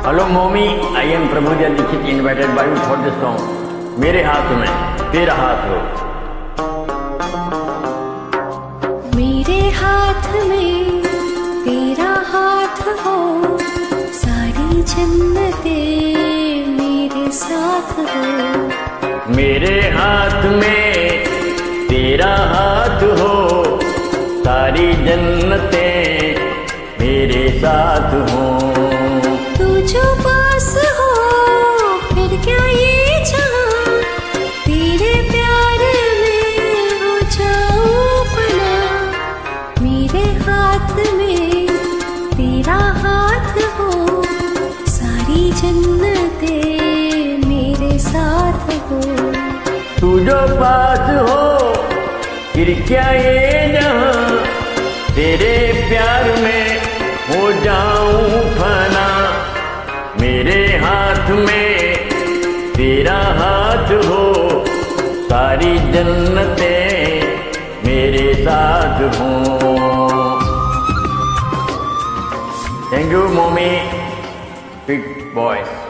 Hello mommy, I am Prabhudev Dikshit invited by you for this song मेरे हाथ में तेरा हाथ हो। मेरे हाथ में तेरा हाथ हो, सारी जन्नतें मेरे साथ हो। मेरे हाथ में तेरा हाथ हो, सारी जन्नतें मेरे साथ हो। तू जो पास हो फिर क्या ये जहां, तेरे प्यार में हो जाऊं फना। मेरे हाथ में तेरा हाथ हो, सारी जन्नतें मेरे साथ हो। तू जो पास हो फिर क्या ये जहां, तेरे प्यार में हो जाऊं फना। मेरे हाथ में तेरा हाथ हो, सारी जन्नतें मेरे साथ हो। Thank you mummy, big boy.